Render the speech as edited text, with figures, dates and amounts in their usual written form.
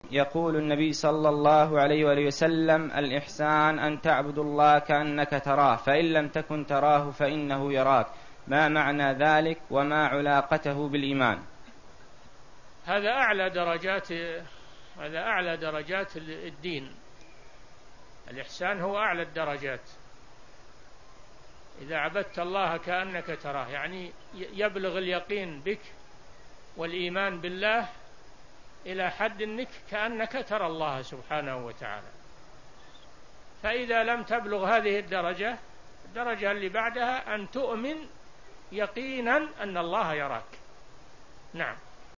يقول النبي صلى الله عليه وآله وسلم: الإحسان أن تعبد الله كأنك تراه فإن لم تكن تراه فإنه يراك. ما معنى ذلك وما علاقته بالإيمان؟ هذا أعلى درجات الدين. الإحسان هو أعلى الدرجات. إذا عبدت الله كأنك تراه، يعني يبلغ اليقين بك والإيمان بالله إلى حد أنك كأنك ترى الله سبحانه وتعالى. فإذا لم تبلغ هذه الدرجة اللي بعدها أن تؤمن يقينا أن الله يراك. نعم.